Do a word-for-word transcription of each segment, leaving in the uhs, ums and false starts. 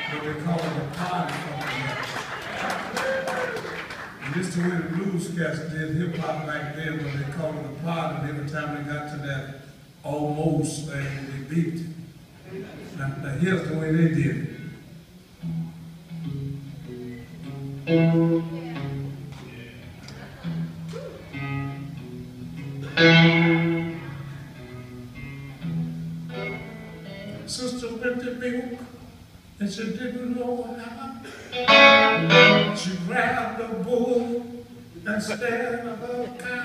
what they call it a party from here. And this is the way the blues cats did hip hop back then, when they called it a party, and every time they got to that almost thing, they beat it. Now, now here's the way they did it. Sister went to milk, and she didn't know how. She grabbed a bull and stared at her cow.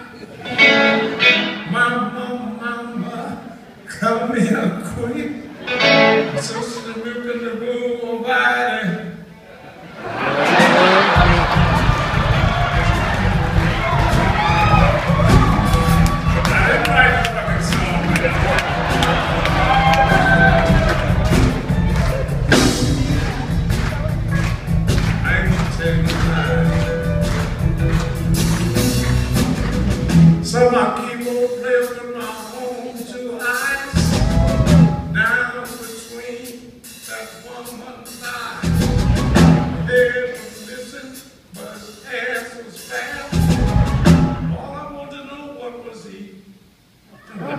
Mama, mama, come here quick. Sister milk in the blue body. So my keyboard plays with my own two eyes, down between that woman's eyes. Head was missing, but his ass was fat. All I wanted to know, what was he? Hold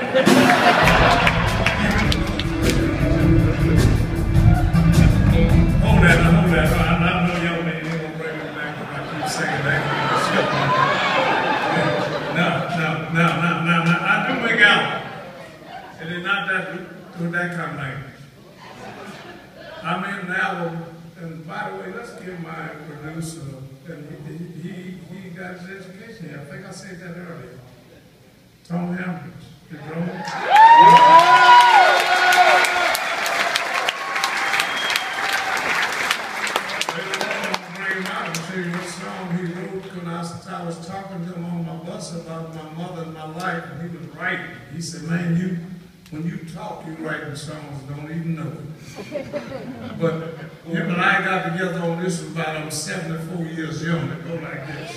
that, hold that. I, I know young man, you're gonna bring me back if I keep saying that. No, no, no, no, no, no. I do make out. It is not that with that kind of thing. I mean an album, and by the way, let's give my producer, and he, he, he got his education here. I think I said that earlier. Tom Hammonds, the drummer. I was talking to him on my bus about my mother and my life, and he was writing. He said, man, you, when you talk, you writing songs, don't even know it. But him and I got together on this about I was seventy-four years young. It go like this.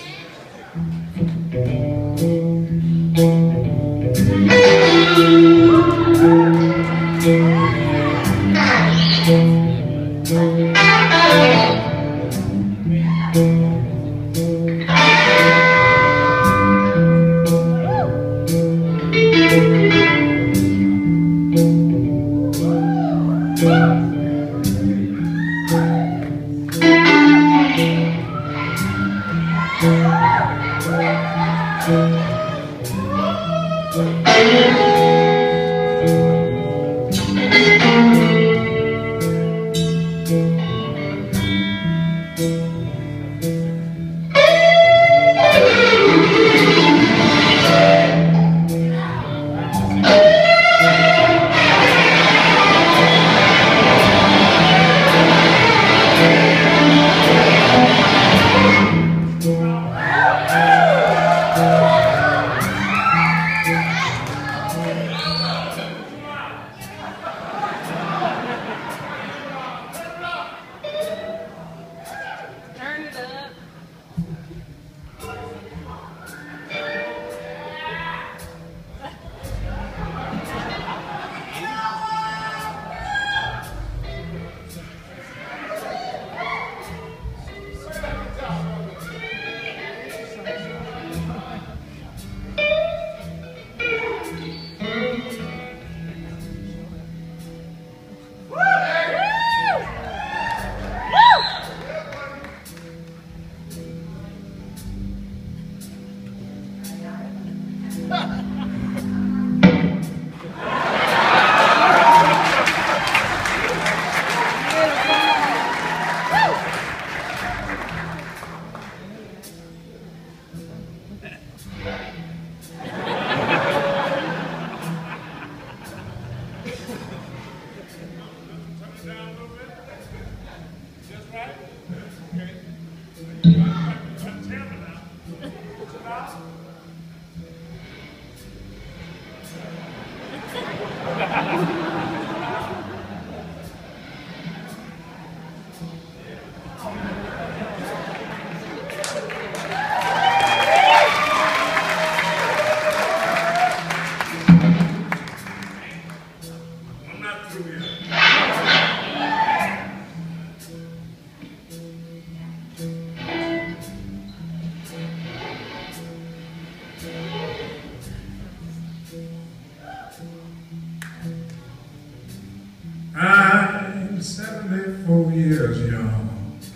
seventy-four years young.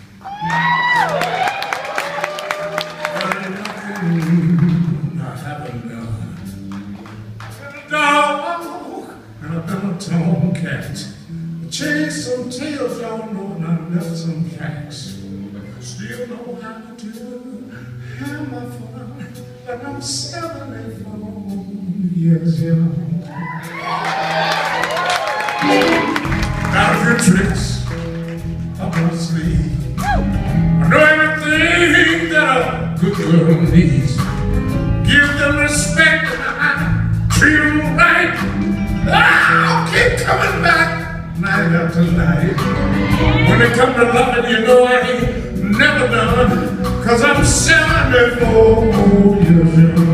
But nothing I haven't done. I've been a dog and I've been a tomcat. I chased some tails, y'all know, and I left some tracks. Still know how to have my fun, but I'm seventy-four years young. Got a few tricks up my sleeve. I know everything that a good girl needs. Give them respect and I treat them right. I'll keep coming back night after night. When it comes to loving, you know I ain't never done, 'cause I'm seventy-four years young.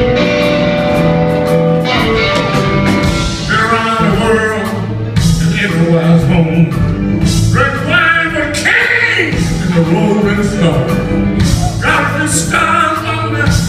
Been around the world and everywhere's home. Drink wine with kings in the rolling stone. Got a few stars on me